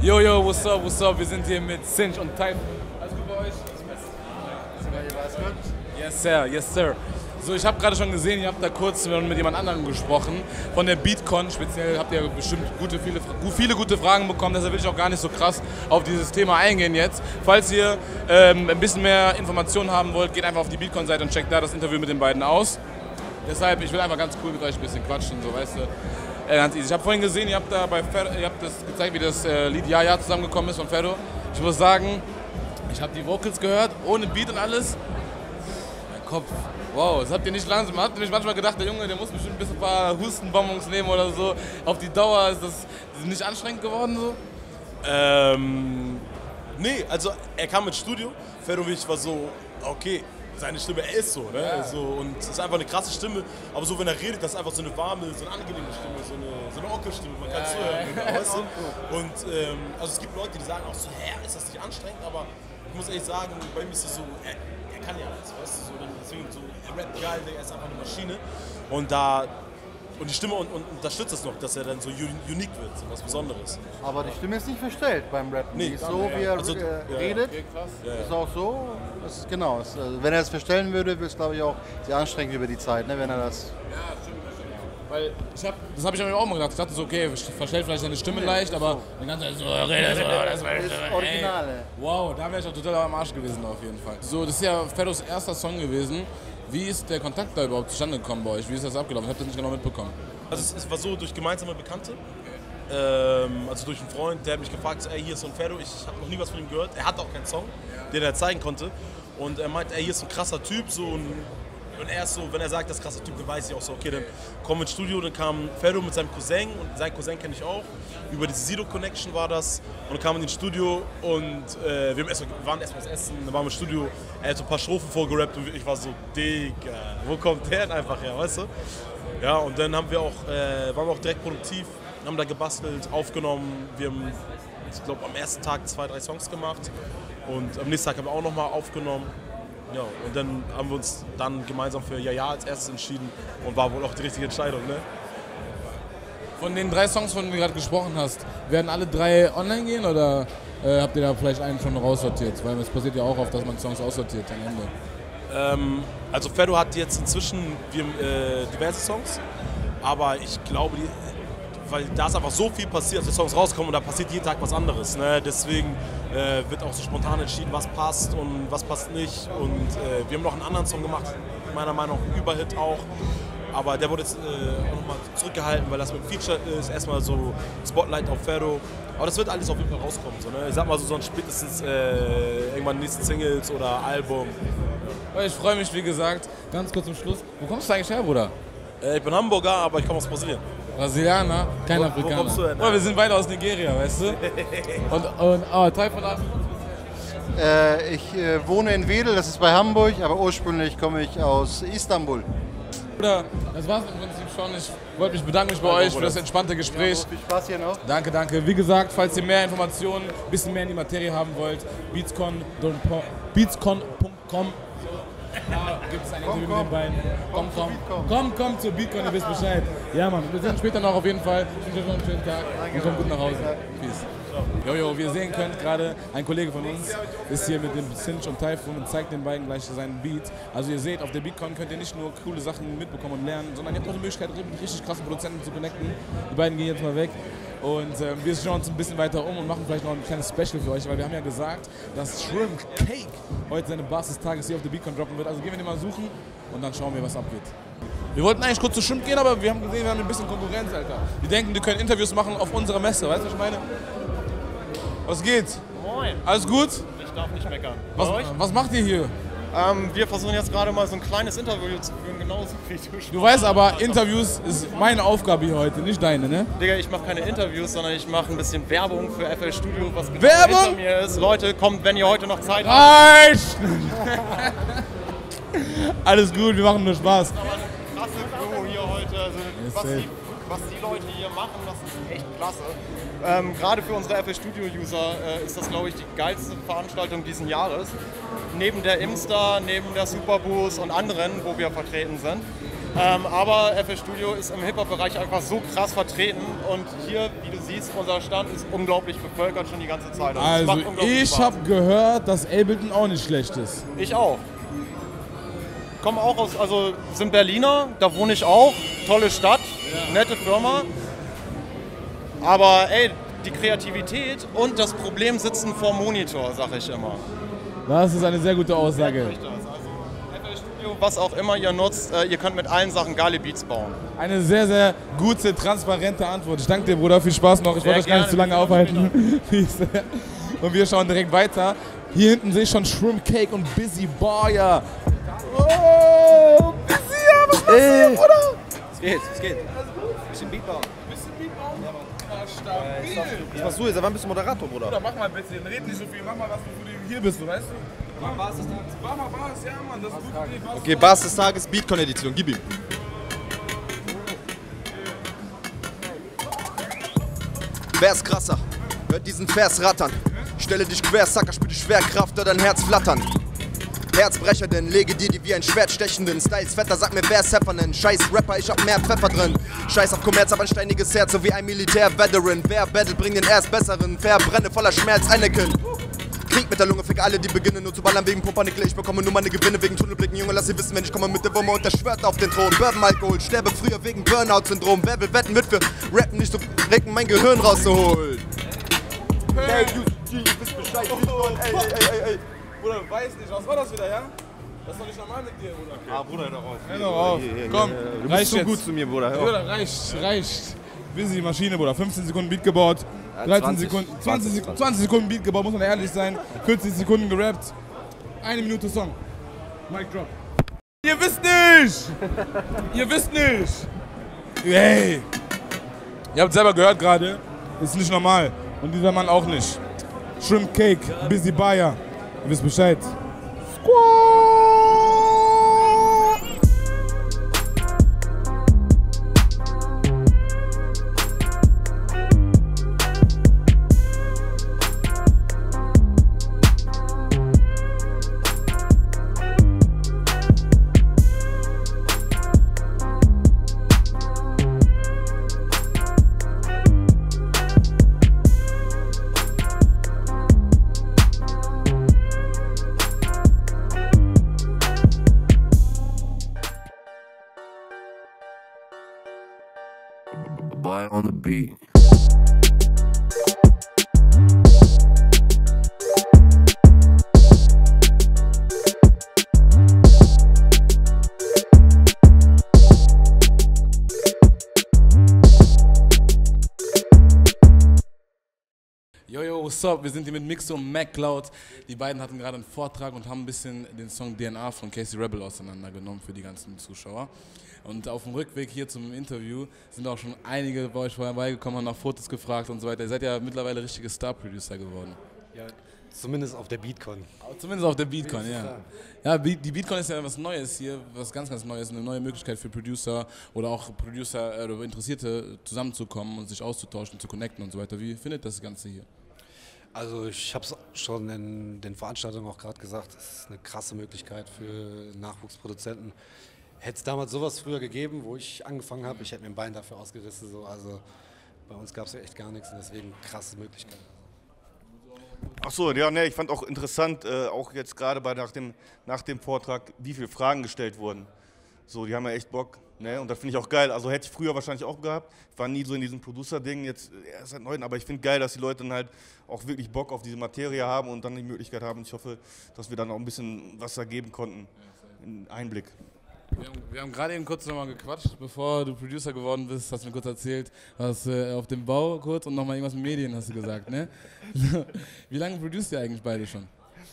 Yo, yo, what's up? Wir sind hier mit Cinch und Typhoon. Alles gut bei euch? Alles gut? Yes, sir. So, ich habe gerade schon gesehen, ihr habt da kurz mit jemand anderem gesprochen. Von der Beatcon speziell habt ihr bestimmt viele gute Fragen bekommen. Deshalb will ich auch gar nicht so krass auf dieses Thema eingehen jetzt. Falls ihr ein bisschen mehr Informationen haben wollt, geht einfach auf die Beatcon-Seite und checkt da das Interview mit den beiden aus. Deshalb, ich will einfach ganz cool mit euch ein bisschen quatschen, so, weißt du. Ganz easy. Ich habe vorhin gesehen, ihr habt das gezeigt, wie das Lied Ja Ja zusammengekommen ist von Ferdo. Ich muss sagen, ich habe die Vocals gehört, ohne Beat und alles. Mein Kopf, wow, das habt ihr nicht langsam. Habt ihr nicht manchmal gedacht, der Junge, der muss bestimmt ein paar Hustenbonbons nehmen oder so. Auf die Dauer ist das nicht anstrengend geworden so? Nee, also er kam ins Studio, Ferdo und ich war so, okay, seine Stimme, er ist so, ne? Ja. So, und es ist einfach eine krasse Stimme, aber so wenn er redet, das ist einfach so eine warme, so eine angenehme Stimme, so eine Onkelstimme, man kann zuhören, weißt du? Und also es gibt Leute, die sagen auch so, hä, ist das nicht anstrengend, aber ich muss ehrlich sagen, bei ihm ist es so, er kann ja alles, weißt du, so, deswegen so, er rappt geil, er ist einfach eine Maschine und die Stimme unterstützt es noch, dass er dann so unique wird, so was Besonderes. Aber die Stimme ist nicht verstellt beim Rappen. Nee, die ist so, wie er redet, ist auch so. Ist, genau, wenn er es verstellen würde, wäre es, glaube ich, auch sehr anstrengend über die Zeit, ne, wenn er das... Ja, stimmt. Weil das habe ich mir auch mal gedacht. Ich dachte so, okay, verstellt vielleicht seine Stimme leicht, aber dann kannst du so reden, so, das war ist Original. Wow, da wäre ich auch total am Arsch gewesen auf jeden Fall. So, das ist ja Ferdos erster Song gewesen. Wie ist der Kontakt da überhaupt zustande gekommen bei euch? Wie ist das abgelaufen? Ich habe das nicht genau mitbekommen. Also es war so durch gemeinsame Bekannte, also durch einen Freund, der hat mich gefragt, ey, hier ist so ein Ferdo, ich habe noch nie was von ihm gehört. Er hat auch keinen Song, den er zeigen konnte. Und er meint, ey, hier ist ein krasser Typ, so und er ist so, wenn er sagt, das ist ein krasser Typ, dann weiß ich auch so, okay, dann kommen wir ins Studio, dann kam Ferdo mit seinem Cousin und seinen Cousin kenne ich auch. Über diese Sido-Connection war das und dann kamen wir ins Studio und wir waren erstmal was essen, dann waren wir im Studio, er hat so ein paar Strophen vorgerappt und ich war so, Digga, wo kommt der denn einfach her, weißt du? Ja, und dann waren wir auch direkt produktiv, haben da gebastelt, aufgenommen, wir haben, ich glaube, am ersten Tag 2, 3 Songs gemacht und am nächsten Tag haben wir auch nochmal aufgenommen. Ja, und dann haben wir uns dann gemeinsam für Ja Ja als erstes entschieden und war wohl auch die richtige Entscheidung, ne? Von den 3 Songs, von denen du gerade gesprochen hast, werden alle 3 online gehen oder habt ihr da vielleicht einen schon raussortiert? Weil es passiert ja auch oft, dass man Songs aussortiert am Ende. Also Ferdo hat jetzt inzwischen diverse Songs, aber ich glaube, weil da ist einfach so viel passiert, dass die Songs rauskommen und da passiert jeden Tag was anderes. Ne? Deswegen wird auch so spontan entschieden, was passt und was passt nicht. Und wir haben noch einen anderen Song gemacht, meiner Meinung nach ein Überhit auch. Aber der wurde jetzt auch nochmal zurückgehalten, weil das mit Feature ist. Erstmal so Spotlight auf Ferdo. Aber das wird alles auf jeden Fall rauskommen. So, ne? Ich sag mal so spätestens irgendwann nächsten Singles oder Album. Ich freue mich, wie gesagt, ganz kurz zum Schluss. Wo kommst du eigentlich her, Bruder? Ich bin Hamburger, aber ich komme aus Brasilien. Brasilianer, kein Afrikaner. Wo kommst du denn? Wir sind beide aus Nigeria, weißt du? Und Teil von Afrika. Ich wohne in Wedel, das ist bei Hamburg, aber ursprünglich komme ich aus Istanbul. Bruder, das war's im Prinzip schon. Ich wollte mich bedanken bei euch für das entspannte Gespräch. Ja, viel Spaß hier noch. Danke. Wie gesagt, falls ihr mehr Informationen, ein bisschen mehr in die Materie haben wollt, beatscon.com. Da gibt es ein Interview mit den beiden. Komm zur Beatcon, ihr wisst Bescheid. Ja, Mann, wir sehen uns später noch auf jeden Fall. Ich wünsche euch noch einen schönen Tag und kommt gut nach Hause. Peace. Jojo, wie ihr sehen könnt, gerade ein Kollege von uns ist hier mit dem Cinch und Typhoon und zeigt den beiden gleich seinen Beat. Also ihr seht, auf der Beatcon könnt ihr nicht nur coole Sachen mitbekommen und lernen, sondern ihr habt auch die Möglichkeit, mit richtig krassen Produzenten zu connecten. Die beiden gehen jetzt mal weg. Und wir schauen uns ein bisschen weiter um und machen vielleicht noch ein kleines Special für euch, weil wir haben ja gesagt, dass Shrimp Cake heute seine Bass des Tages hier auf der Beatcon droppen wird. Also gehen wir den mal suchen und dann schauen wir, was abgeht. Wir wollten eigentlich kurz zu Shrimp gehen, aber wir haben gesehen, wir haben ein bisschen Konkurrenz, Alter. Die denken, die können Interviews machen auf unserer Messe, weißt du, was ich meine? Was geht? Moin. Alles gut? Ich darf nicht meckern. Was macht ihr hier? Wir versuchen jetzt gerade mal so ein kleines Interview zu führen, genauso wie du weißt aber, Interviews ist meine Aufgabe hier heute, nicht deine, ne? Digga, ich mache keine Interviews, sondern ich mache ein bisschen Werbung für FL Studio, was genau Werbung? hinter mir ist. Leute, kommt, wenn ihr heute noch Zeit habt. Alles gut, wir machen nur Spaß. Aber eine krasse Crew hier heute, also was die Leute hier machen, das ist echt klasse. Gerade für unsere FL Studio User ist das, glaube ich, die geilste Veranstaltung diesen Jahres. Neben der Imstar, neben der Superboost und anderen, wo wir vertreten sind. Aber FL Studio ist im Hip-Hop-Bereich einfach so krass vertreten und hier, wie du siehst, unser Stand ist unglaublich bevölkert schon die ganze Zeit. Und es macht Also unglaublich ich Spaß. habe gehört, dass Ableton auch nicht schlecht ist. Ich auch. Komme auch aus, also sind Berliner, da wohne ich auch. Tolle Stadt, nette Firma. Aber ey, die Kreativität und das Problem sitzen vor Monitor, sag ich immer. Das ist eine sehr gute Aussage. Was auch immer ihr nutzt, ihr könnt mit allen Sachen geile Beats bauen. Eine sehr, sehr gute, transparente Antwort. Ich danke dir, Bruder. Viel Spaß noch. Ich wollte euch gar nicht zu lange aufhalten. Und wir schauen direkt weiter. Hier hinten sehe ich schon Shrimp Cake und Busy Boyer. Oh, Busy, was machst du hier, Bruder? Es geht. Bisschen Beat bauen. Was machst du jetzt? Wann bist du Moderator, Bruder? Bruder, mach mal ein bisschen. Red nicht so viel. Mach mal was, bevor du hier bist, weißt du? Mach Bars des Tages. Mach mal Bars, ja, Mann. Das ist gut. Okay, Bars des Tages, Beatcon-Edition. Gib ihm. Wer ist krasser? Hört diesen Vers rattern. Stelle dich quer, Sucker, spür die Schwerkraft oder dein Herz flattern. Herzbrechernden, lege dir die wie ein Schwert stechenden Styles fetter, sag mir wer ist Heppernen. Scheiß Rapper, ich hab mehr Pfeffer drin. Scheiß auf Kommerz, aber ein steiniges Herz, so wie ein Militär-Veteran. Wer battelt, bringt den erst besseren. Verbrenne voller Schmerz, Anakin. Krieg mit der Lunge, fick alle, die beginnen nur zu ballern wegen Pumpernickel. Ich bekomme nur meine Gewinne wegen Tunnelblicken. Junge, lass sie wissen, wenn ich komme mit der Wumme und der Schwert auf den Thron. Bourbon, Alkohol, sterbe früher wegen Burnout-Syndrom. Wer will wetten mit für Rappen, nicht so recken, mein Gehirn rauszuholen. Hey, du bist Bescheid. Ey. Bruder, weiß nicht, was war das wieder, ja? Das ist doch nicht normal mit dir, Bruder. Ah, Bruder, hör doch auf. Hör doch auf. Komm, du bist reicht so jetzt. gut zu mir, Bruder. Hör auf. Bruder, reicht. Busy Maschine, Bruder. 15 Sekunden Beat gebaut. 13 Sekunden, 20 Sekunden Beat gebaut, muss man ehrlich sein. 40 Sekunden gerappt. 1 Minute Song. Mic drop. Ihr wisst nicht! Hey! Ihr habt selber gehört gerade, ist nicht normal. Und dieser Mann auch nicht. Shrimp Cake, Busy Boyer. Ihr wisst Bescheid. Boy on the beat. Yo, what's up? Wir sind hier mit Mixo und MacLeod. Die beiden hatten gerade einen Vortrag und haben ein bisschen den Song DNA von Casey Rebel auseinandergenommen für die ganzen Zuschauer. Und auf dem Rückweg hier zum Interview sind auch schon einige bei euch vorbeigekommen, haben nach Fotos gefragt und so weiter. Ihr seid ja mittlerweile richtige Star-Producer geworden. Ja, zumindest auf der Beatcon. Zumindest auf der Beatcon, ja. Ja, die Beatcon ist ja was Neues hier, was ganz, ganz Neues, eine neue Möglichkeit für Producer oder auch Producer oder Interessierte zusammenzukommen und sich auszutauschen, zu connecten und so weiter. Wie findet das Ganze hier? Also ich habe es schon in den Veranstaltungen auch gerade gesagt, es ist eine krasse Möglichkeit für Nachwuchsproduzenten. Hätte es damals sowas früher gegeben, wo ich angefangen habe, ich hätte mir ein Bein dafür ausgerissen. So. Also bei uns gab es ja echt gar nichts und deswegen krasse Möglichkeit. Achso, ja, ne, ich fand auch interessant, auch jetzt gerade nach dem Vortrag, wie viele Fragen gestellt wurden. So, die haben ja echt Bock, ne, und das finde ich auch geil. Also hätte ich früher wahrscheinlich auch gehabt. Ich war nie so in diesem Producer-Ding, jetzt erst seit Neuem, aber ich finde geil, dass die Leute dann halt auch wirklich Bock auf diese Materie haben und dann die Möglichkeit haben. Ich hoffe, dass wir dann auch ein bisschen was da geben konnten, einen Einblick. Wir haben gerade eben kurz nochmal gequatscht, bevor du Producer geworden bist, hast du mir kurz erzählt, was auf dem Bau kurz und nochmal irgendwas mit Medien hast du gesagt, ne? Wie lange produced ihr eigentlich beide schon?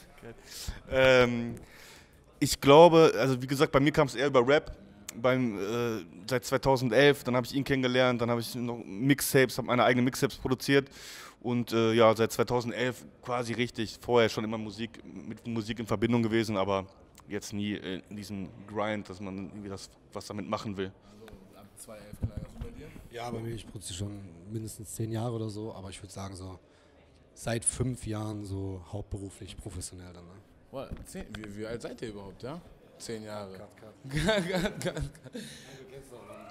Ich glaube, also wie gesagt, bei mir kam es eher über Rap, seit 2011, dann habe ich ihn kennengelernt, dann habe ich noch Mixtapes, habe meine eigenen Mixtapes produziert und ja, seit 2011 quasi richtig, vorher schon immer mit Musik in Verbindung gewesen, aber jetzt nie in diesem Grind, dass man irgendwie was damit machen will. Also ab 2011, genau. Was bei dir? Ja, bei mir, ich produziere schon mindestens 10 Jahre oder so, aber ich würde sagen so seit 5 Jahren so hauptberuflich, professionell dann. Ne? Wow, wie alt seid ihr überhaupt, ja? 10 Jahre.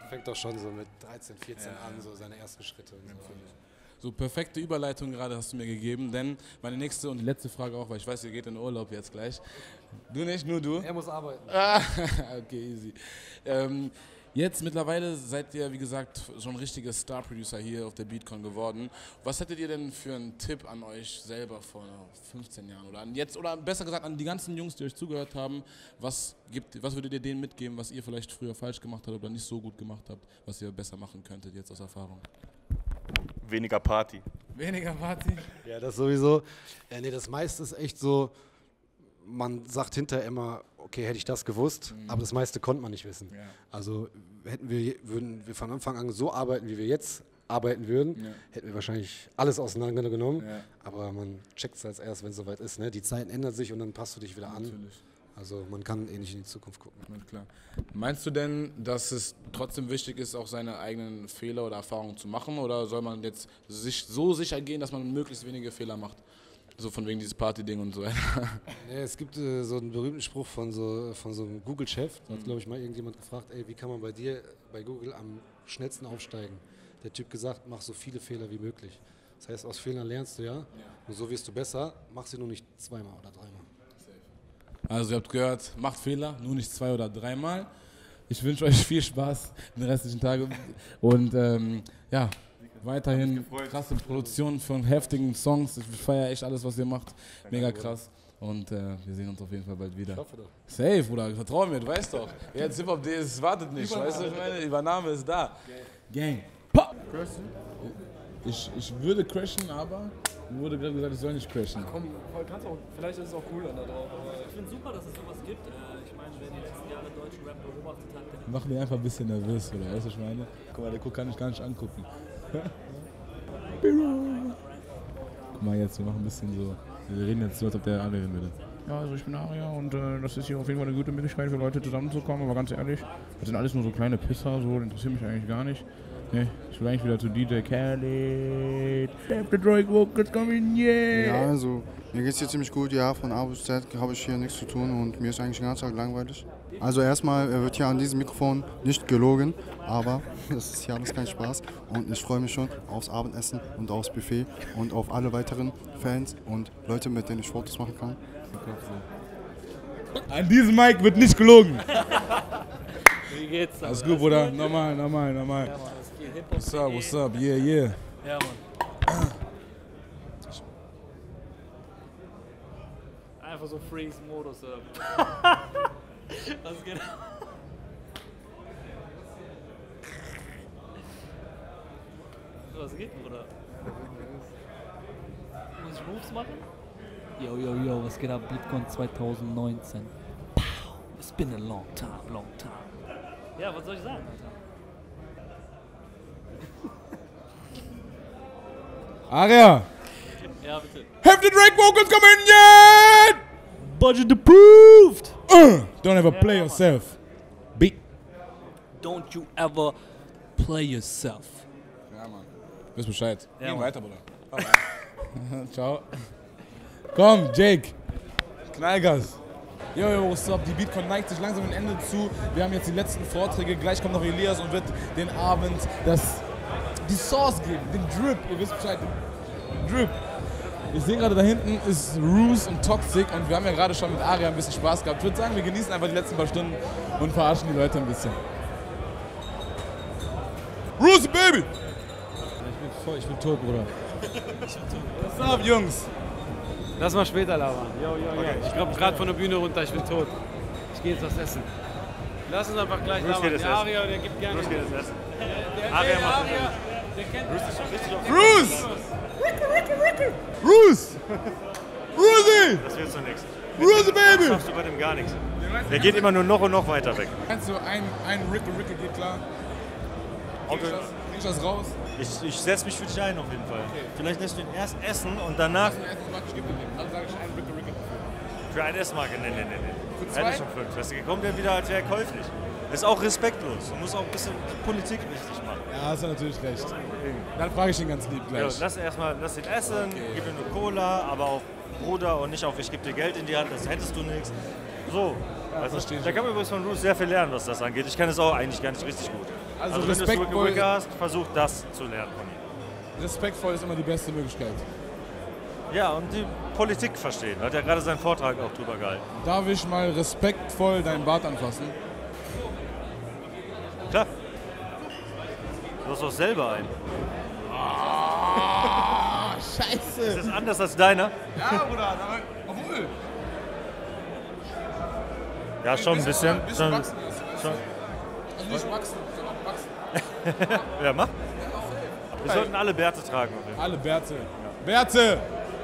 fängt doch schon so mit 13, 14 an, so seine ersten Schritte. Und So, perfekte Überleitung gerade hast du mir gegeben, denn meine nächste und die letzte Frage auch, weil ich weiß, ihr geht in Urlaub jetzt gleich. Du nicht, nur du? Er muss arbeiten. Okay, easy. Jetzt mittlerweile seid ihr, wie gesagt, schon ein richtiger Star-Producer hier auf der Beatcon geworden. Was hättet ihr denn für einen Tipp an euch selber vor 15 Jahren oder an jetzt, oder besser gesagt an die ganzen Jungs, die euch zugehört haben? Was würdet ihr denen mitgeben, was ihr vielleicht früher falsch gemacht habt oder nicht so gut gemacht habt, was ihr besser machen könntet jetzt aus Erfahrung? Weniger Party. Weniger Party? Ja, das sowieso. Nee, das meiste ist echt so, man sagt hinterher immer, okay, hätte ich das gewusst, aber das meiste konnte man nicht wissen. Ja. Also würden wir von Anfang an so arbeiten, wie wir jetzt arbeiten würden, hätten wir wahrscheinlich alles auseinandergenommen, aber man checkt es als erst, wenn es soweit ist. Ne? Die Zeiten ändern sich und dann passt du dich wieder an. Natürlich. Also man kann nicht in die Zukunft gucken. Klar. Meinst du denn, dass es trotzdem wichtig ist, auch seine eigenen Fehler oder Erfahrungen zu machen, oder soll man jetzt sich so sicher gehen, dass man möglichst wenige Fehler macht? So von wegen dieses Party-Ding und so. Ja, es gibt so einen berühmten Spruch von so einem Google-Chef. Da hat, glaube ich, mal irgendjemand gefragt, ey, wie kann man bei dir bei Google am schnellsten aufsteigen? Der Typ gesagt, mach so viele Fehler wie möglich. Das heißt, aus Fehlern lernst du ja. Und so wirst du besser, mach sie nur nicht 2-mal oder 3-mal. Also ihr habt gehört, macht Fehler, nur nicht 2 oder 3-mal. Ich wünsche euch viel Spaß den restlichen Tagen und ja, weiterhin krasse Produktion von heftigen Songs. Ich feiere echt alles, was ihr macht. Mega krass. Und wir sehen uns auf jeden Fall bald wieder. Ich hoffe doch. Safe, Bruder. Vertrau mir, du weißt doch. Jetzt Hip-Hop, es wartet nicht. Weißt du, ich meine, Übernahme ist da. Gang. Ich würde crashen, aber mir wurde gerade gesagt, ich soll nicht crashen. Ach komm, kannst auch, vielleicht ist es auch cooler da drauf. Ich finde super, dass es sowas gibt. Ich meine, wer die letzten Jahre deutschen Rap beobachtet hat, der mach mich einfach ein bisschen nervös, oder? Weißt du, ich meine? Guck mal, der kann ich gar nicht angucken. Guck mal jetzt, wir machen ein bisschen so. Wir reden jetzt so, als ob der Aria reden würde. Ja, also ich bin Aria und das ist hier auf jeden Fall eine gute Möglichkeit für Leute zusammenzukommen, aber ganz ehrlich, das sind alles nur so kleine Pisser, so, interessiert mich eigentlich gar nicht. Nee, ich will eigentlich wieder zu DJ Khaled. The Drake Vocals coming, yeah! Ja, also mir geht's hier ziemlich gut, ja, von A bis Z habe ich hier nichts zu tun und mir ist eigentlich den ganzen Tag langweilig. Also erstmal wird hier an diesem Mikrofon nicht gelogen, aber das ist hier alles kein Spaß und ich freue mich schon aufs Abendessen und aufs Buffet und auf alle weiteren Fans und Leute, mit denen ich Fotos machen kann. An diesem Mic wird nicht gelogen! Wie geht's da? Alles gut, Bruder. Normal. Ja, Mann, What's up? Yeah. Ja, Mann. Einfach so Freeze-Modus oder was geht ab? Was geht, Bruder? Muss ich Moves machen? Yo, was geht ab? Beatcon 2019. Pow! It's been a long time. Ja, was soll ich sagen, Alter? Aria! Ja, bitte. Have the Drake Vocals come in yet? Budget approved! Don't ever play yourself. Beat. Don't you ever play yourself. Ja, Mann. Wisst Bescheid. Ja, Gehen Mann. weiter, Bruder. Ciao. Komm, Jake. Knallgas. Yo, what's up? Die Beatcon neigt sich langsam ein Ende zu. Wir haben jetzt die letzten Vorträge. Gleich kommt noch Elias und wird den Abend die Sauce geben, den Drip. Ihr wisst Bescheid, den Drip. Ich sehe gerade da hinten ist Roos und Toxic und wir haben ja gerade schon mit Aria ein bisschen Spaß gehabt. Ich würde sagen, wir genießen einfach die letzten paar Stunden und verarschen die Leute ein bisschen. Roos, Baby! Ich bin tot, Bruder. What's up, Jungs? Lass mal später labern. Yo. Okay. Ich komme gerade von der Bühne runter, ich bin tot. Ich gehe jetzt was essen. Lass uns einfach gleich labern. Der Aria, der gibt gerne. Bruce geht das essen. Aria macht der kennt Bruce ist schon richtig auf. Roos! Roos! Rosie! Das wird so nichts. Rosie, Baby! Das schaffst du bei dem gar nichts. Der geht immer nur noch und noch weiter weg. Meinst du, ein Ricky geht klar? Bringst du das raus? Ich setze mich für dich ein auf jeden Fall. Okay. Vielleicht lässt du ihn erst essen und danach... Dann sage ich einen Ricky dafür. Für ein Essmarke? Nee. Für 2? Hätte schon 5. Weißt du, kommt ja wieder, als wäre er käuflich. Das ist auch respektlos. Du musst auch ein bisschen Politik richtig machen. Ja, hast du natürlich recht. Dann frage ich ihn ganz lieb gleich. Ja, lass ihn essen, gib ihm eine Cola, aber auch Bruder und nicht auf ich gebe dir Geld in die Hand, das hättest du nichts. So. Ja, also, da kann man übrigens von Roos sehr viel lernen, was das angeht. Ich kann es auch eigentlich gar nicht richtig gut. Also wenn du respektvoll. Wicker hast, versuch das zu lernen von ihm. Respektvoll ist immer die beste Möglichkeit. Ja, und die Politik verstehen. Hat ja gerade seinen Vortrag auch drüber gehalten. Darf ich mal respektvoll deinen Bart anfassen? Klar. Du hast doch selber einen. Ah, scheiße. Ist das anders als deiner? Ja, Bruder, obwohl. Ja, schon ein bisschen. Bisschen wachsen. Schon. Also nicht wachsen, sondern wachsen. Ja, mach. Wir sollten alle Bärte tragen. Okay. Alle Bärte. Bärte!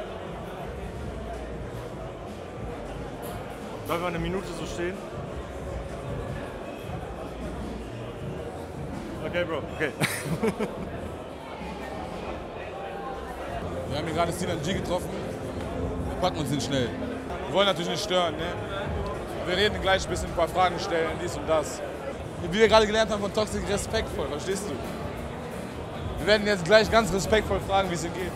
Sollen wir eine Minute so stehen? Okay, Bro, okay. Wir haben hier gerade Sinan G getroffen. Wir packen uns den schnell. Wir wollen natürlich nicht stören, ne? Wir reden gleich ein bisschen, ein paar Fragen stellen, dies und das. Wie wir gerade gelernt haben von Toxic, respektvoll, verstehst du? Wir werden jetzt gleich ganz respektvoll fragen, wie es ihm geht.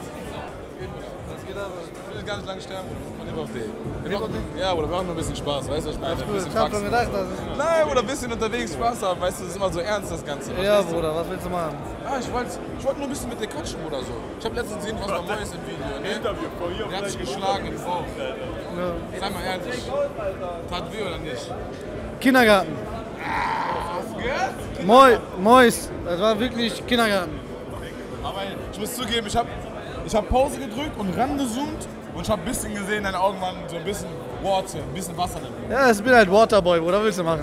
Ich will gar nicht lange sterben, ja, oder wir machen nur ein bisschen Spaß, weißt du, was ich meine? Ich hab schon gedacht, dass Nein, oder ein bisschen unterwegs Spaß haben, weißt du, das ist immer so ernst, das Ganze. Ja, Bruder, was willst du machen? Ah, ich wollte nur ein bisschen mit dir quatschen oder so. Ich habe letztens gesehen, was war Neues im Video, ne? Der hat sich geschlagen im Bauch. Ja. Sei mal ehrlich, tat weh oder nicht? Kindergarten. Mois, das war wirklich Kindergarten. Aber ich muss zugeben, ich hab Pause gedrückt und rangezoomt und ich hab ein bisschen gesehen, deine Augen waren so ein bisschen Water, ein bisschen Wasser drin. Ja, ich bin halt Waterboy, Bruder, was willst du machen?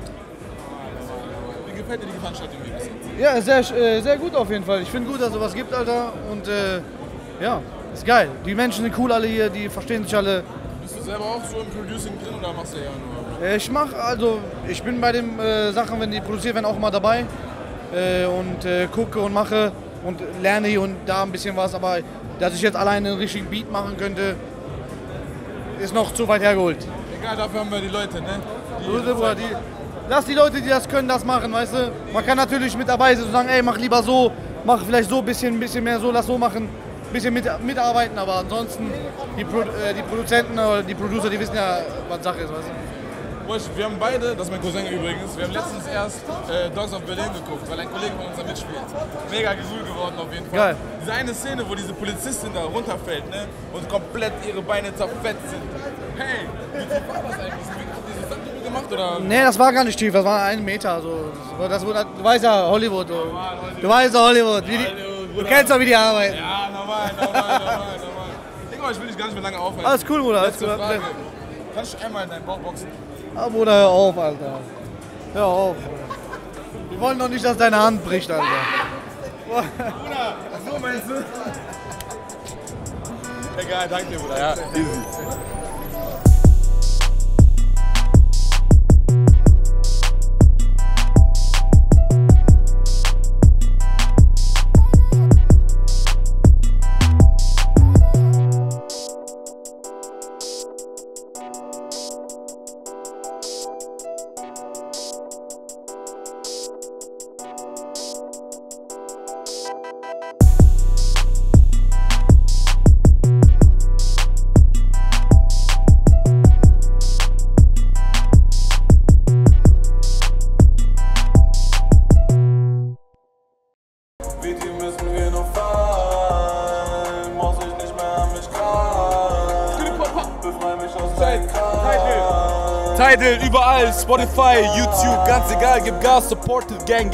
Wie gefällt dir die Veranstaltung hier bis Ja, jetzt? sehr gut auf jeden Fall. Ich finde gut, dass es sowas gibt, Alter. Und ja, ist geil. Die Menschen sind cool alle hier, die verstehen sich alle. Bist du selber auch so im Producing drin oder machst du eher nur? Ich bin bei den Sachen, wenn die produziert werden, auch mal dabei. Und gucke und mache und lerne hier und da ein bisschen was. Aber dass ich jetzt alleine einen richtigen Beat machen könnte, ist noch zu weit hergeholt. Egal, dafür haben wir die Leute, ne? Lass die Leute, die das können, das machen, weißt du? Man kann natürlich mit dabei sein und sagen, ey, mach lieber so, mach vielleicht so ein bisschen mehr so, lass so machen, ein bisschen mitarbeiten, aber ansonsten die Produzenten oder die Producer, die wissen ja, was Sache ist, weißt du? Wir haben beide, das ist mein Cousin übrigens, wir haben letztens erst Dogs of Berlin geguckt, weil ein Kollege von uns da mitspielt. Mega cool geworden auf jeden Fall. Geil. Diese eine Szene, wo diese Polizistin da runterfällt, ne? Und komplett ihre Beine zerfetzt sind. Hey, wie tief war das eigentlich? Habt ihr diese Sandübel gemacht oder? Nee, das war gar nicht tief, das war 1 Meter. So. Du weißt ja, Hollywood. Du weißt ja, Hollywood. Du kennst doch, wie die arbeiten. Ja, normal. Digga, ich will dich gar nicht mehr lange aufhalten. Alles cool, Bruder. Letzte Frage. Kannst du einmal in deinen Bauch boxen? Ah, Bruder, hör auf, Alter. Hör auf. Wir wollen doch nicht, dass deine Hand bricht, Alter. Bruder, so meinst du? Egal, danke dir, Bruder. Ja, easy. Tidal, überall, Spotify, YouTube, ganz egal, gib Gas, supported, gang.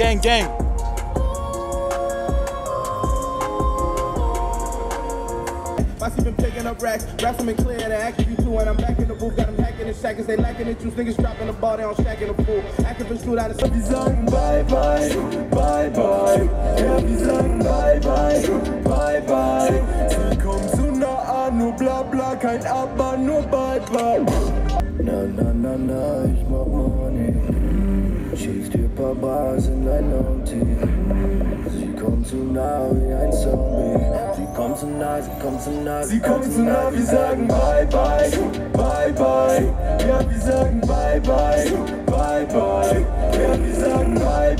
I been picking up racks, wrestling and clear the active you too, and I'm back in the booth, got them hacking in seconds, they lacking the juice, niggas dropping the ball, they on stacking the fool, Activists shoot out of some. Die sagen bye bye, ja wir sagen bye bye, sie kommen zu nah an, nur bla bla, kein Aber, nur bye bye. Na, ich mach Money, schieß dir paar Bars in dein Naughty. Sie kommt zu nah wie ein Zombie. Sie kommt zu nah, wir sagen bye bye. Ja, wir sagen bye bye. Ja, wir sagen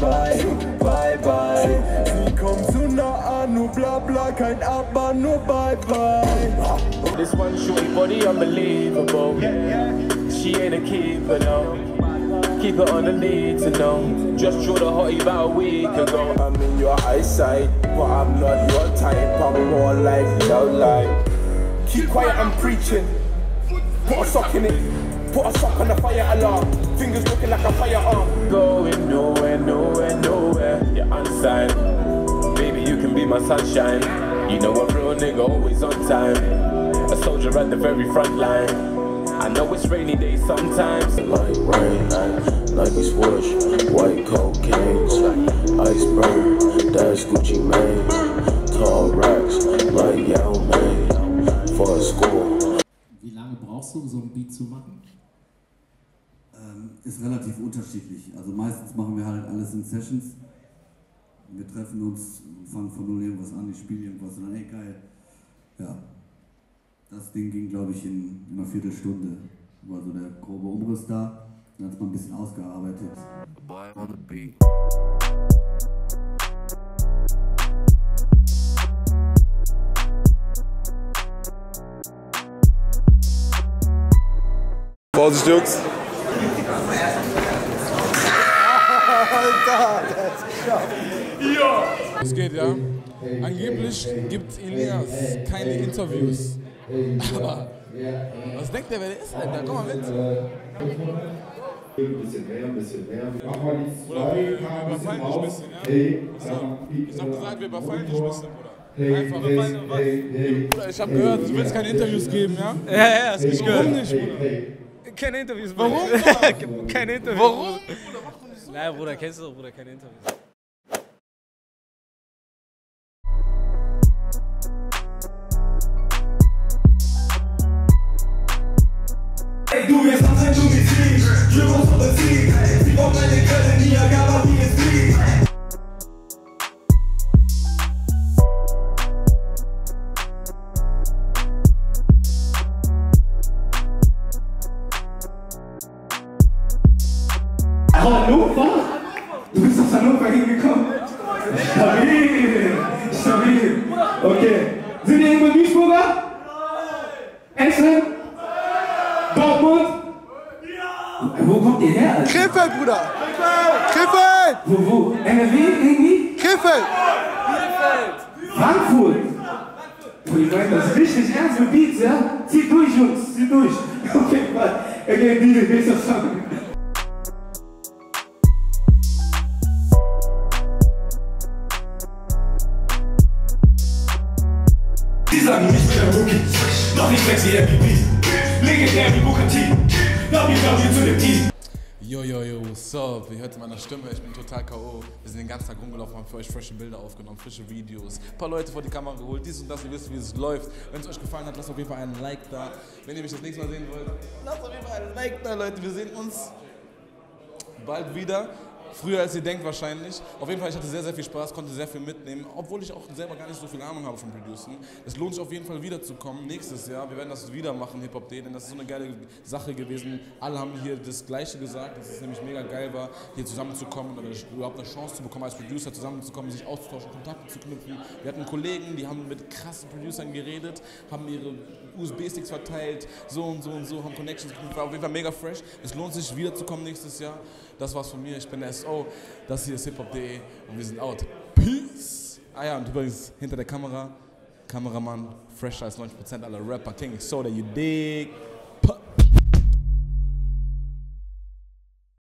bye. Sie kommt zu nah an, nur bla bla, kein Aber, nur bye. This one shorty body unbelievable. She ain't a keeper though. keep it on the need to know. Just drew the hottie about a week ago. I'm in your eyesight, but I'm not your type. I'm more like your light. Keep quiet, I'm preaching. Put a sock in it. Put a sock on the fire alarm. Fingers looking like a firearm. Going nowhere, nowhere, nowhere. You're unsigned. Baby, you can be my sunshine. You know a real nigga always on time. A soldier at the very front line. I know it's rainy days sometimes. Like rain, Nike swoosh, white cocaine, iceberg, that's Gucci Mane. Tall racks, like Yao Ming, for a score. Wie lange brauchst du, um so ein Beat zu machen? Ist relativ unterschiedlich. Also meistens machen wir halt alles in Sessions. Wir treffen uns und fangen von null irgendwas an, ich spiele irgendwas und dann, ey geil. Ja. Das Ding ging, glaube ich, in einer Viertelstunde. War so der grobe Umriss da. Dann hat man ein bisschen ausgearbeitet. Vorsicht, Jungs. Alter, der hat's geschafft. Ja. Es geht, ja. Angeblich gibt Elias keine Interviews. Aber was denkt der, wer der ist, Alter? Komm mal mit. Ein bisschen mehr, ein bisschen mehr. Oder wir überfallen dich ein bisschen, ja? Ich hab gesagt, wir überfallen dich ein bisschen, Bruder. Einfach Bruder, ich hab gehört, du willst keine Interviews geben, ja? Ja, hast du nicht gehört. Warum nicht, Bruder? Keine Interviews. Warum? Keine Interviews. Warum? Nein, Bruder, kennst du doch, Bruder, keine Interviews. Ey, du wirst anscheinend schon getrieben. Wir brauchen Betrieb. Sie brauchen eine Quelle, Niagara, wie es fliegt. Hannover? Du bist aus Hannover hingekommen? Stabil, stabil. Okay. Sind ihr irgendwo Duisburger? Essen? Dortmund? Wo kommt ihr her? Alter? Krefeld, Bruder! Krefeld! Wo? NRW irgendwie? Krefeld! Frankfurt! Oh, ich meine das richtig ernst mit Beats, ja? Zieht durch, Jungs, zieht durch. Okay, Mann. Okay, Deal, nächster Song. Sie sagen, ich bin ein Rookie, noch nicht sexy MVP. Legendär wie Booker T. W zu dem Team. Yo, what's up? Ihr hört meiner Stimme, ich bin total K.O. Wir sind den ganzen Tag rumgelaufen, haben für euch frische Bilder aufgenommen, frische Videos, ein paar Leute vor die Kamera geholt, dies und das, ihr wisst, wie es läuft. Wenn es euch gefallen hat, lasst auf jeden Fall einen Like da. Wenn ihr mich das nächste Mal sehen wollt, lasst auf jeden Fall einen Like da, Leute. Wir sehen uns bald wieder. Früher als ihr denkt wahrscheinlich. Auf jeden Fall, ich hatte sehr, sehr viel Spaß, konnte sehr viel mitnehmen, obwohl ich auch selber gar nicht so viel Ahnung habe vom Producen. Es lohnt sich auf jeden Fall wiederzukommen, nächstes Jahr. Wir werden das wieder machen, Hip-Hop-Day, denn das ist so eine geile Sache gewesen. Alle haben hier das Gleiche gesagt, dass es nämlich mega geil war, hier zusammenzukommen oder überhaupt eine Chance zu bekommen, als Producer zusammenzukommen, sich auszutauschen, Kontakte zu knüpfen. Wir hatten Kollegen, die haben mit krassen Producern geredet, haben ihre USB-Sticks verteilt, so und so und so, haben Connections geknüpft. War auf jeden Fall mega fresh. Es lohnt sich wiederzukommen nächstes Jahr. Das war's von mir, ich bin der SO, das hier ist hiphop.de und wir sind out. Peace! Ah ja, und übrigens hinter der Kamera, Kameramann, fresher als 90% aller Rapper, King Soda, you dig?